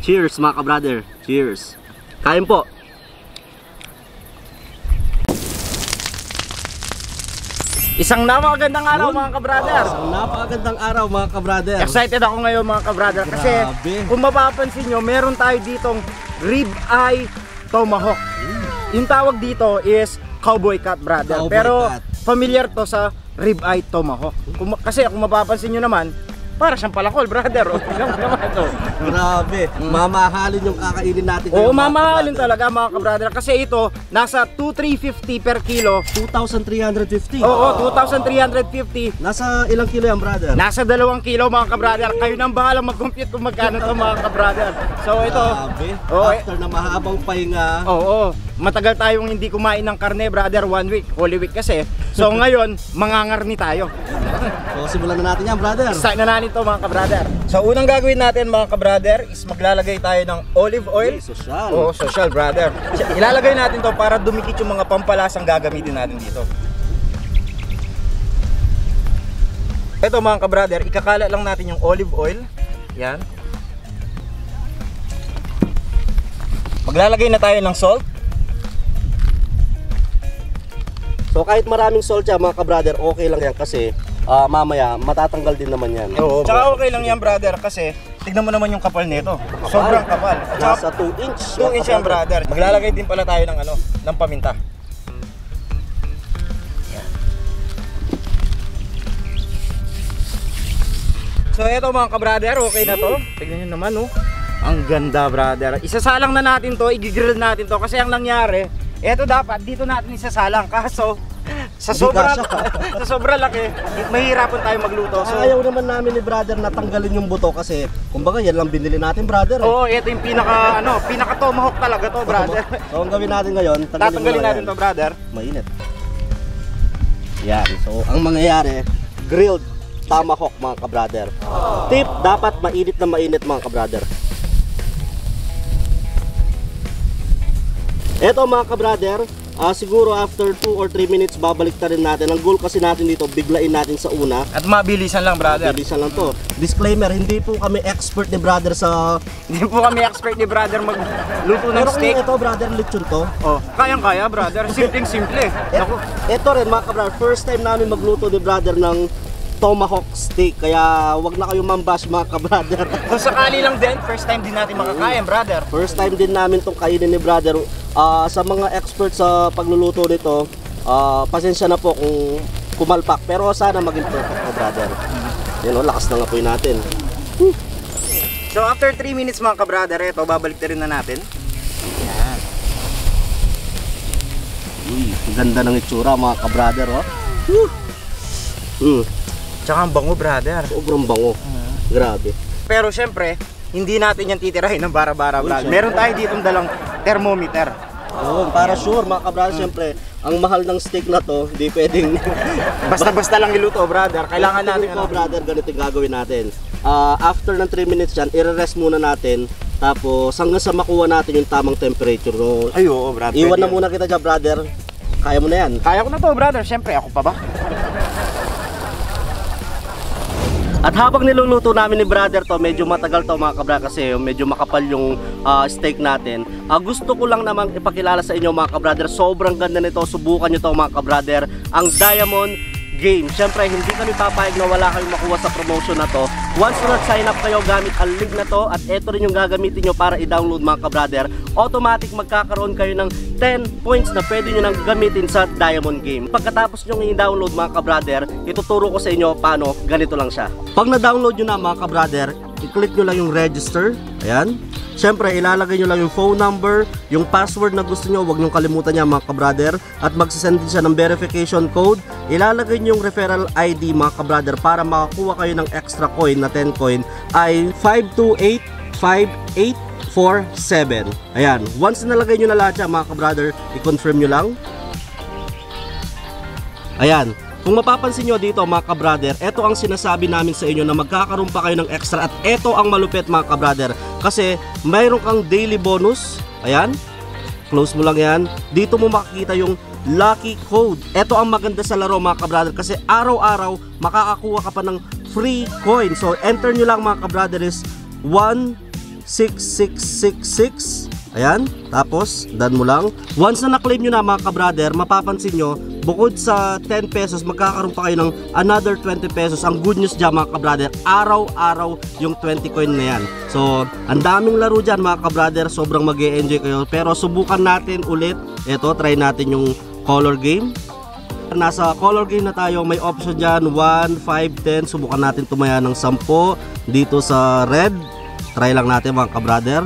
Cheers mga ka-brother. Cheers. Kain po. Isang napakagandang araw mga ka-brother. Isang napakagandang araw mga ka-brother. Excited ako ngayon mga ka-brother kasi Grabe. kung mapapansin nyo, meron tayo ditong rib eye tomahawk. Yung tawag dito is cowboy cut, brother. Cowboy Pero cut. familiar to sa rib eye tomahawk. Kasi kung mapapansin nyo naman, para siyang palakol, brother. O, tingnan mo naman to. Grabe. Mamahalin yung kakainin natin. Oo, ngayon, mga mamahalin ka-brother. talaga mga ka-brother. Kasi ito, nasa 2,350 per kilo. 2,350. Oo, 2,350. Nasa ilang kilo yan, brother? Nasa 2 kilo mga ka-brother. Kayo nang bahala mag-compute kung magkano to mga ka-brother. So ito, Grabe. Oo, After na mahabang pahinga. oo, matagal tayong hindi kumain ng karne, brother, 1 week, Holy Week kasi. So ngayon, mangangarni tayo. So simulan na natin yan, brother. Start na natin to mga ka-brother. So unang gagawin natin mga ka-brother is maglalagay tayo ng olive oil. Social. Oo, social, brother. Ilalagay natin to para dumikit yung mga pampalasang gagamitin natin dito. Ito mga ka-brother, ikakala lang natin yung olive oil. Yan. Maglalagay na tayo ng salt. So kahit maraming salt yan mga ka-brother, okay lang yan kasi mamaya matatanggal din naman yan. Oo, tsaka okay lang yan, brother, kasi tignan mo naman yung kapal nito. Sobrang kapal. At Nasa saka 2 inch. 2 inch yan, brother. Maglalagay din pala tayo ng ng paminta. Yan. So eto mga ka-brother, okay na to. Tignan nyo naman, oh. Ang ganda, brother. Isasalang na natin to, i-grill natin to kasi ang nangyari, eto dapat dito natin isasalang, kaso sa sobrang laki, mahirapan tayo magluto. So Ayaw naman namin ni brother na tanggalin yung buto kasi kumbaga yan lang binili natin, brother. oo, ito yung pinaka tomahawk talaga to, brother. So ang gawin natin ngayon, Tatanggalin natin to, brother. Mainit. Yan. So ang mangyayari, grilled tomahawk mga ka-brother. Tip, dapat mainit na mainit mga ka-brother. Eto mga ka-brother, siguro after 2 or 3 minutes babalik ta rin natin. Ang goal kasi natin dito, biglain natin sa una. At mabilisan lang, brother. Bilisan lang to. Disclaimer, hindi po kami expert ni brother sa... Hindi po kami expert ni brother magluto ng Pero steak. kung ito brother, lechon to. Oh, kayang-kaya, brother. Simpleng-simple. Naku. Ito rin mga ka-brother, first time namin magluto ni brother ng tomahawk steak. Kaya wag na kayong mambash mga ka-brother. Kung sakali lang din, first time din natin makakain, brother. First time din namin itong kainin ni brother. Sa mga experts sa pagluluto nito, pasensya na po kung kumalpak. Pero sana maging perfect mga brother. Yan o, lakas ng apoy natin. So after 3 minutes mga ka-brother, ito, babalik na rin na natin. Yan. Ang ganda ng itsura mga ka-brother. Tsaka ang bango, brother. Sobrang bango. Grabe. Pero syempre, hindi natin yan titirahin ng bara-bara, brother. Meron tayo ditong dalang thermometer. Oo, para sure mga ka-brother, siyempre, ang mahal ng steak na to, hindi pwedeng... Basta-basta lang iluto, brother. Kailangan natin po, brother, ganito yung gagawin natin. After ng 3 minutes yan, i-rest muna natin. Tapos hanggang sa makuha natin yung tamang temperature. No? Ay, oo, brother. Iwan na muna kita dyan, brother. Kaya mo na yan. Kaya ko na to, brother. Syempre, ako pa ba? At habang niluluto namin ni brother to, medyo matagal to mga ka-brother kasi medyo makapal yung steak natin. Gusto ko lang namang ipakilala sa inyo mga ka-brother, sobrang ganda nito, subukan nyo to mga ka-brother, ang Diamond Game. Siyempre hindi kami papayag na wala kayong makuha sa promotion na to. Once na sign up kayo gamit ang link na to, at ito rin yung gagamitin nyo para i-download mga ka-brother, automatic magkakaroon kayo ng 10 points na pwede nyo nang gamitin sa Diamond Game. Pagkatapos nyo i-download mga ka-brother, ituturo ko sa inyo paano. Ganito lang siya. Pag na-download nyo na mga ka-brother, i-click nyo lang yung register. Ayan. Siyempre, ilalagay nyo lang yung phone number, yung password na gusto nyo, huwag nyo kalimutan niya mga ka-brother. At magsisend din siya ng verification code. Ilalagay nyo yung referral ID mga ka-brother para makakuha kayo ng extra coin na 10 coin ay 5285847. Ayan. Once nalagay nyo na lahat siya mga ka-brother, i-confirm nyo lang. Ayan. Kung mapapansin nyo dito mga ka-brother, ito ang sinasabi namin sa inyo na magkakaroon pa kayo ng extra. At ito ang malupit mga ka-brother, kasi mayroon kang daily bonus. Ayan, close mo lang yan. Dito mo makikita yung lucky code. Ito ang maganda sa laro mga ka-brother, kasi araw-araw makakakuha ka pa ng free coin. So enter nyo lang mga ka-brother is 1 6666. Ayan, tapos done mo lang. Once na na-claim nyo na mga ka-brother, mapapansin nyo, bukod sa 10 pesos, magkakaroon pa kayo ng another 20 pesos. Ang good news dyan mga ka-brother, araw-araw yung 20 coin na yan. So, ang daming laro dyan mga ka-brother, sobrang mag-e-enjoy kayo. Pero subukan natin ulit, eto, try natin yung color game. Nasa color game na tayo, may option dyan, 1, 5, 10. Subukan natin tumaya ng 10 dito sa red. Try lang natin mga ka-brother.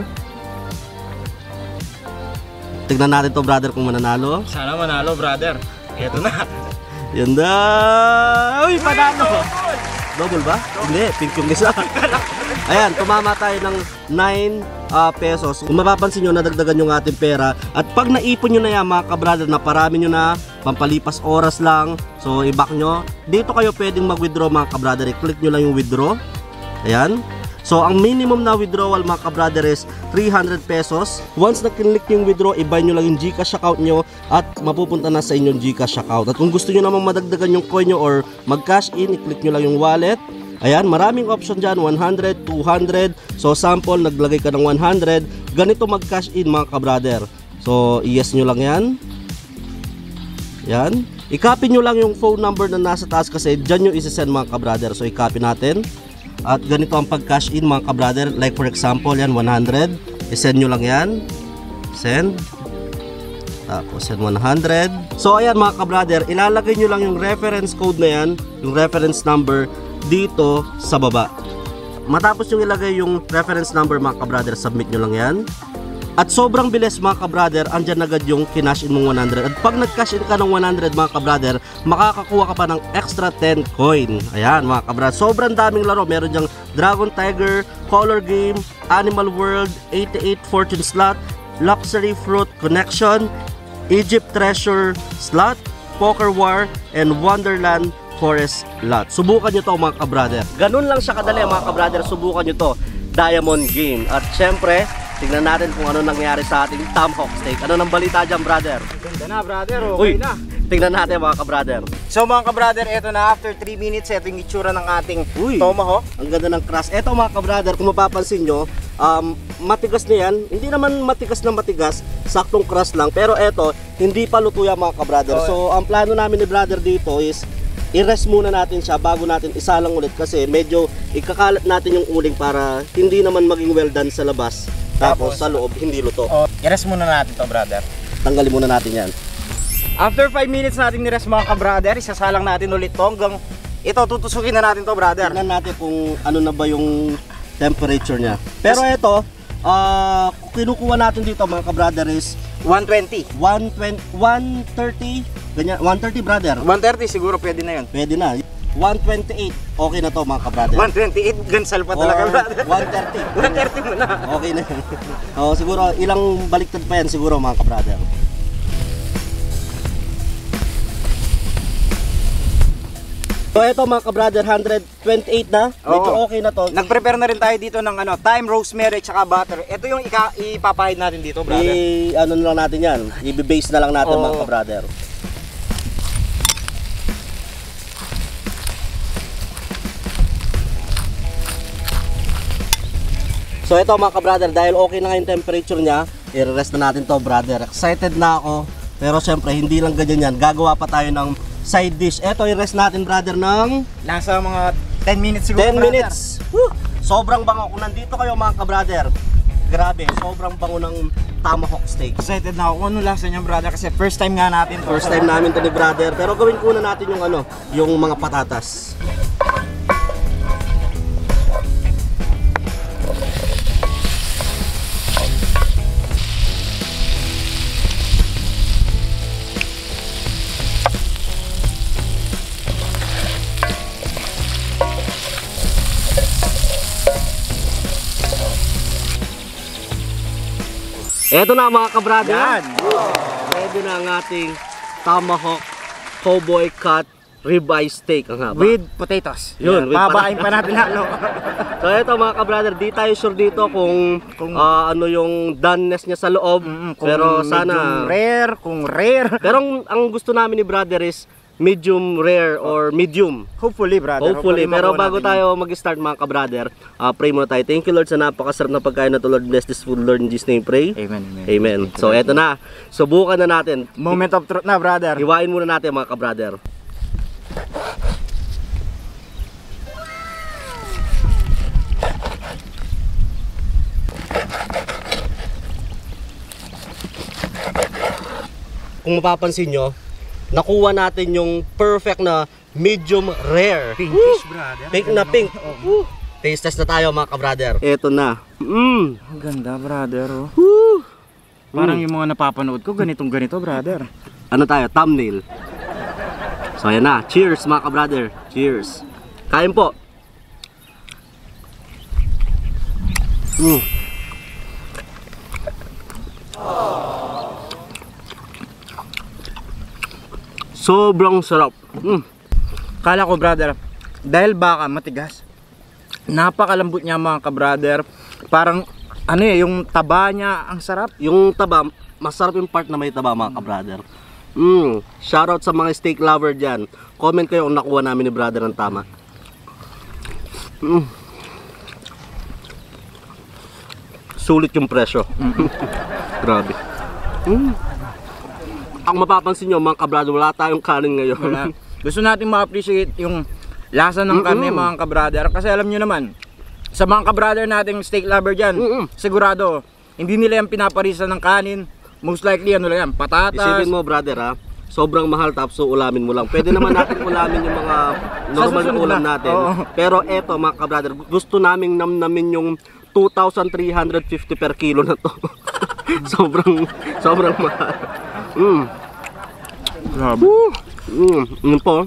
Tignan natin to brother kung mananalo. Sana manalo, brother. Ito na. Yan na. Uy, panalo. Double ba? Hindi, pink yung isa. Ayan, tumama tayo ng 9 pesos. Kung mapapansin nyo, nadagdagan yung ating pera. At pag naipon nyo na yan mga ka-brother, na parami nyo na, pampalipas oras lang, so i-back nyo, dito kayo pwedeng mag-withdraw mga ka-brother. I-click nyo lang yung withdraw. Ayan. So, ang minimum na withdrawal mga ka-brother is 300 pesos. Once na kinlik yung withdraw, i-buy nyo lang yung GCash account nyo at mapupunta na sa inyong GCash account. At kung gusto nyo namang madagdagan yung coin nyo or mag-cash in, i-click nyo lang yung wallet. Ayan, maraming option dyan, 100, 200. So, sample, naglagay ka ng 100. Ganito mag-cash in mga ka-brother. So, i-yes nyo lang yan. Yan. I-copy nyo lang yung phone number na nasa taas kasi dyan nyo isi-send mga ka-brother. So, i-copy natin. At ganito ang pag-cash in mga ka-brother. Like for example, yan 100. I-send nyo lang yan. Send. Tapos send 100. So ayan mga ka-brother, ilalagay nyo lang yung reference code na yan, yung reference number dito sa baba. Matapos yung ilagay yung reference number mga ka-brother, submit nyo lang yan. At sobrang bilis mga ka-brother, andyan agad yung kinash in mong 100. At pag nag-cash in ka ng 100 mga ka-brother, makakakuha ka pa ng extra 10 coin. Ayan mga ka-brother, sobrang daming laro. Meron dyang Dragon Tiger, Color Game, Animal World, 88 Fortune Slot, Luxury Fruit Connection, Egypt Treasure Slot, Poker War, and Wonderland Forest Lot. Subukan nyo to mga ka-brother. Ganun lang siya kadali mga ka-brother, subukan nyo to. Diamond Game. At syempre, tingnan natin kung ano nangyari sa ating Tomahawk Steak. Ano nang balita dyan, brother? Ganda na, brother. Okay na. Tingnan natin mga ka-brother. So mga ka-brother, eto na after 3 minutes, eto yung itsura ng ating Tomahawk. Ang ganda ng crust. Eto mga ka-brother, kung mapapansin nyo, matigas na yan. Hindi naman matigas na matigas, saktong crust lang. Pero eto, hindi pa luto yan mga ka-brother. So ang plano namin ni brother dito is i-rest muna natin siya bago natin isalang ulit kasi medyo ikakalat natin yung uling para hindi naman maging well done sa labas. Tapos sa loob, hindi luto. I-rest muna natin to, brother. Tanggalin muna natin yan. After 5 minutes natin ni-rest mga ka-brother, isasalang natin ulit to hanggang ito, tutusukin na natin to, brother. Tingnan natin kung ano na ba yung temperature niya. Pero ito, kinukuha natin dito mga ka-brother is 120. 130, ganyan, 130 brother. 130 siguro pwede na yun. Pwede na. 128, okay na to mga ka-brother. 128, gansal pa talaga, brother. 130. 130 mo na. Okay na yun. Siguro ilang baliktad pa yan siguro mga ka-brother. So ito mga ka-brother, 128 na. Medyo okay na to. Nag-prepare na rin tayo dito ng thyme, rosemary, tsaka butter. Ito yung ipapahid natin dito, brother. Ano na lang natin yan. I-base na lang natin mga ka-brother. So ito mga ka-brother, dahil okay na nga yung temperature niya, i-rest na natin to brother. Excited na ako, pero syempre hindi lang ganyan yan. Gagawa pa tayo ng side dish. Ito i-rest natin brother ng nasa mga 10 minutes siguro, 10 minutes. Woo! Sobrang bango. Kung nandito kayo mga ka-brother, grabe, sobrang bango ng Tomahawk Steak. Excited na ako kung ano lasa niya, brother, kasi first time nga natin to. First time namin to ni brother, pero gawin ko na natin yung yung mga patatas. Eto na mga ka-brother. Yan. Ready na ang ating Tomahawk Cowboy Cut Ribeye Steak. Ang haba. With potatoes. Yun, with pabain pa natin lalo. So eto mga ka-brother, di tayo sure dito kung ano yung doneness niya sa loob. Pero sana kung rare. Pero ang gusto namin ni brother is medium rare or medium. Hopefully, brother. Hopefully. Pero makuha bago natin tayo mag-start mga ka-brother, pray muna tayo. Thank you Lord sa napakasarap na pagkain na to, Lord. Bless this food, Lord, in Jesus' name pray. yun. Amen, amen. Amen. So eto na. Subukan na natin. Moment of truth na, brother. Hiwain muna natin mga ka-brother. Kung mapapansin nyo, nakuha natin yung perfect na medium rare. Pinkish, brother. Pink na pink. Woo! Taste test na tayo mga ka-brother. Eto na. Ang ganda, brother. Oh. Woo! Parang yung mga napapanood ko, ganitong ganito, brother. Ano tayo? Thumbnail. So ayan na. Cheers mga ka-brother. Cheers. Kain po. Sobrang sarap. Kala ko, brother, dahil baka matigas, napakalambot niya mga ka-brother. Parang, ano yung taba niya, ang sarap. Yung taba, masarap yung part na may taba mga ka-brother. Shoutout sa mga steak lover dyan. Comment kayo kung nakuha namin ni brother ng tama. Sulit yung presyo. Grabe. Ang mapapansin nyo mga ka-brother, wala tayong kanin ngayon. Wala. Gusto natin ma-appreciate yung lasa ng karne mga ka-brother. Kasi alam nyo naman, sa mga ka-brother nating steak lover dyan, sigurado, hindi nila yung pinaparisa ng kanin. Most likely, ano lang yan, patatas. Isipin mo brother ha, sobrang mahal tapos ulamin mo lang. Pwede naman natin ulamin yung mga normal na ulam natin. Pero eto mga ka-brother, gusto naming namnamin yung 2,350 per kilo na to. sobrang mahal. Grabe. Yun po.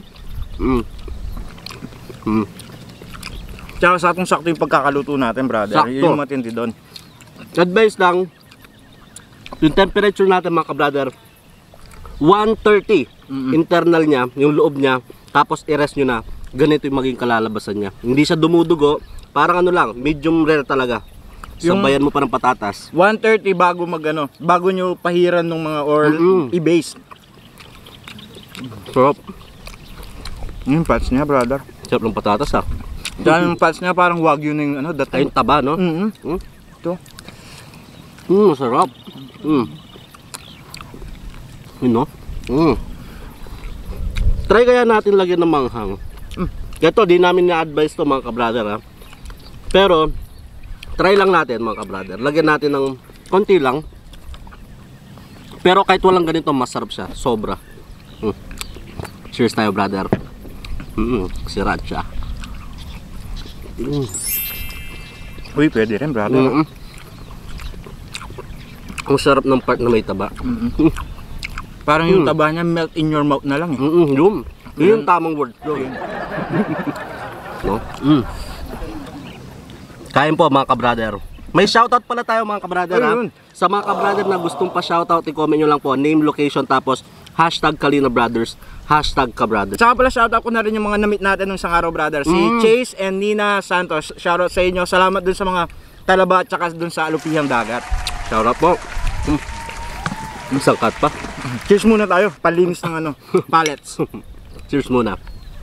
Tsaka sa atong sakto yung pagkakaluto natin, brother. Sakto. Yun yung matindi doon. Advice lang, yung temperature natin mga ka-brother, 130 internal niya, yung loob niya, tapos i-rest nyo na, ganito yung maging kalalabasan niya. Hindi siya dumudugo, parang ano lang, medium rare talaga. Sabayan mo pa ng patatas. 130 bago bago nyo pahiran ng mga or i-base. Sarap. Yung pats niya, brother. Sarap ng patatas ha. Tsaka yung pats niya parang wagyu na yung Ay, yung taba no? Ito. Sarap. Yun no? Try kaya natin lagyan ng manghang. Ito, di namin na-advise to mga ka-brother ha. Pero, try lang natin mga ka-brother. Lagyan natin ng konti lang. Pero kahit walang ganito, masarap siya. Sobra. Cheers tayo brother. Sriracha. Uy, pwede rin, brother. Ang sarap ng part na may taba. Parang yung taba niya melt in your mouth na lang. Yun yung tamang word. No? Kain po mga ka-brother. May shoutout pala tayo mga ka-brother ha. Sa mga ka-brother na gustong pa shoutout, i-comment nyo lang po name, location, tapos hashtag Kalina Brothers, hashtag ka-brother. Tsaka pala shoutout ko na rin yung mga na-meet natin nung isang araw, brother. Si Chase and Nina Santos. Shoutout sa inyo. Salamat dun sa mga talaba at tsaka dun sa alupihang dagat. Shoutout po. Sangkat pa. Cheers muna tayo. Palinis ng pallets. Cheers muna.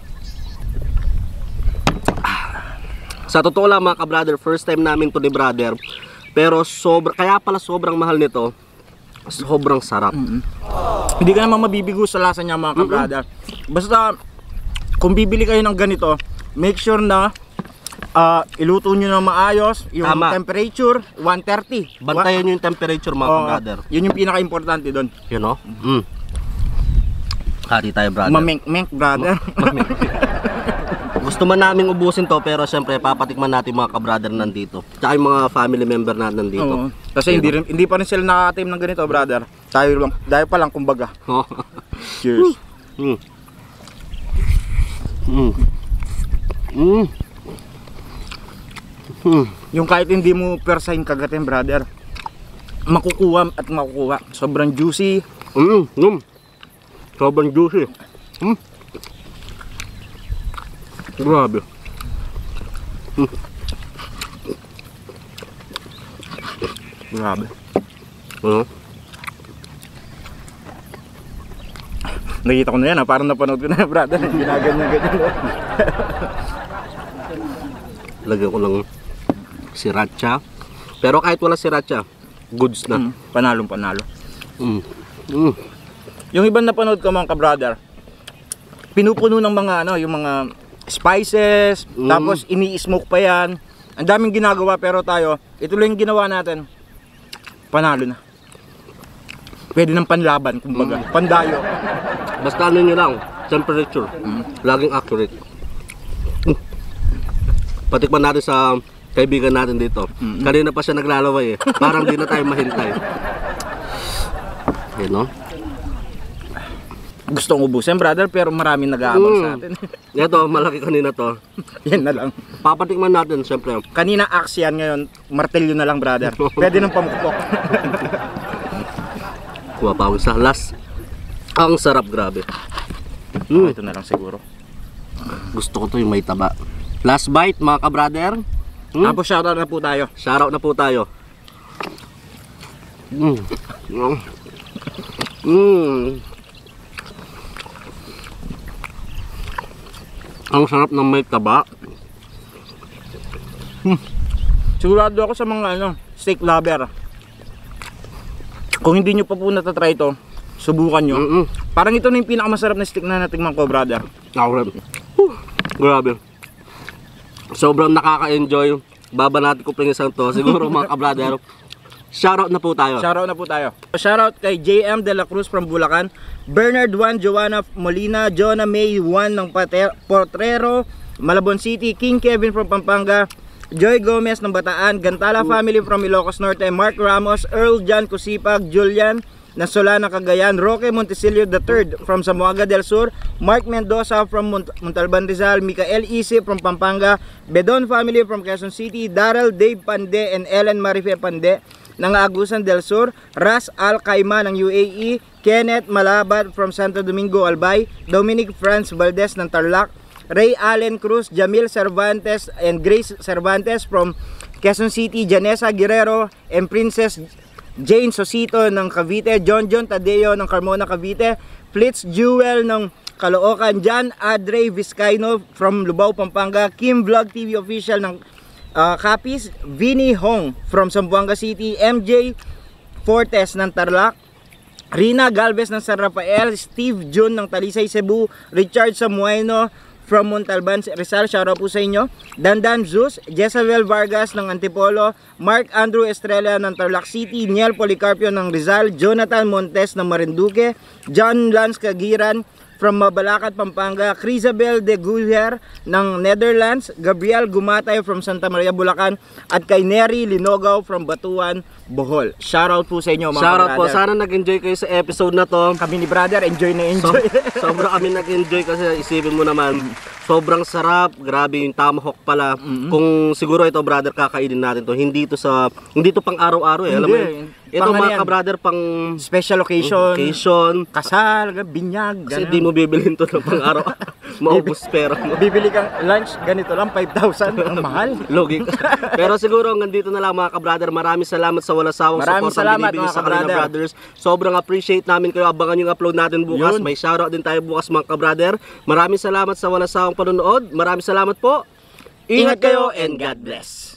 Sa totoo lang mga ka-brother, first time namin to ni brother. Pero kaya pala sobrang mahal nito. Sobrang sarap. Hindi ka naman mabibigo sa lasa niya mga ka-brother. Basta kung bibili kayo ng ganito, make sure na iluto nyo na maayos. Yung temperature 130. Bantayan nyo yung temperature mga ka-brother. Yun yung pinaka-importante doon. You know? Hati tayo brother. Mamink brother. Gusto man naming ubusin to, pero siyempre papatikman natin mga ka-brother nandito. Tsaka yung mga family member natin nandito. Kasi hindi pa rin sila nakakatim ng ganito, brother. Tayo pa lang kumbaga. Cheers. Yung kahit hindi mo persahin kagatin, brother, makukuha at makukuha. Sobrang juicy. Sobrang juicy. Grabe. Grabe. Nakita ko na yan, parang napanood ko na, brother. Ginaganyan-ganyan. Lagyan ko ng sriracha. Pero kahit wala sriracha, goods na. Panalong panalo. Mm. Mm. Yung ibang napanood ko mga ka-brother, pinupuno ng mga yung mga spices, tapos ini-smoke pa yan. Ang daming ginagawa, pero tayo, ito lang yung ginawa natin. Panalo na. Pwede ng panlaban, kumbaga. Pandayo. Basta ano nyo lang, temperature. Laging accurate. Patikman natin sa kaibigan natin dito. Kanina pa siya naglalaway eh. Parang di na tayo mahintay. Yan no? Gustong ubusin, brother, pero maraming nag-aabang sa atin. Ito, malaki kanina to. Yan na lang. Papatikman natin, siyempre. Kanina axe yan, ngayon martilyo na lang, brother. Pwede ng pamukpok. Kuha pa ako sa last. Ang sarap, grabe. Ito na lang siguro. Gusto ko to yung may taba. Last bite, mga ka-brother. Tapos shoutout na po tayo. Shoutout na po tayo. Ang sarap ng may taba. Sigurado ako sa mga steak lover. Kung hindi nyo pa po natatry ito, subukan nyo. Parang ito na yung pinakamasarap na steak na natingman ko, brother. Grabe. Sobrang nakaka-enjoy. Babanati ko pa yung isang to. Siguro mga ka-brother, shoutout na po tayo. Shoutout na po tayo. Shoutout kay JM De La Cruz from Bulacan, Bernard Juan, Joanna Molina, Jonah May Juan ng Potrero, Malabon City, King Kevin from Pampanga, Joy Gomez ng Bataan, Gantala family from Ilocos Norte, Mark Ramos, Earl John Kusipag, Julian Nasolana Cagayan, Roque Montesilio III from Zamboanga del Sur, Mark Mendoza from Montalban Rizal, Michael Isi from Pampanga, Bedon family from Quezon City, Daryl Dave Pande and Ellen Marife Pande ng Agusan del Sur, Ras Al Qaima ng UAE, Kenneth Malabat from Santo Domingo Albay, Dominic Franz Valdez ng Tarlac, Ray Allen Cruz, Jamil Cervantes and Grace Cervantes from Quezon City, Janessa Guerrero and Princess Jane Sosito ng Cavite, John Tadeo ng Carmona Cavite, Flitz Jewel ng Caloocan, Jan Adre Vizcaino from Lubao Pampanga, Kim Vlog TV official ng Capiz, Vinny Hong from Zamboanga City, MJ Fortes ng Tarlac, Rina Galvez ng San Rafael, Steve Jun ng Talisay Cebu, Richard Samueno from Montalban Rizal, shoutout po sa inyo, Dandan Zeus, Jezabel Vargas ng Antipolo, Mark Andrew Estrella ng Tarlac City, Niel Policarpio ng Rizal, Jonathan Montes ng Marinduque, John Lance Cagiran from Mabalacat, Pampanga, Crisabel de Guiher ng Netherlands, Gabriel Gumatay from Santa Maria, Bulacan, at kay Neri Linogaw from Batuan, Bohol. Shoutout po sa inyo mga shoutout po, brother. sana nag-enjoy kayo sa episode na to. Kami ni brother, enjoy na enjoy. Sobra kami nag-enjoy kasi isipin mo naman, sobrang sarap, grabe yung tomahawk pala. Kung siguro ito brother kakainin natin to, hindi to pang araw-araw eh. Alam mo yun? Ito mga ka-brother pang special occasion, kasal, binyag, kasi di mo bibilhin to ng pang araw. Maubos pera mo. Bibili kang lunch, ganito lang, 5,000, ang mahal. Logic. Pero siguro hanggang dito na lang mga ka-brother. Maraming salamat sa walang sawang support na binibigay sa kanila brothers. Sobrang appreciate namin kayo. Abangan yung upload natin bukas. May shoutout din tayo bukas mga ka-brother. Maraming salamat sa walang sawang panonood. Maraming salamat po. Ingat kayo and God bless.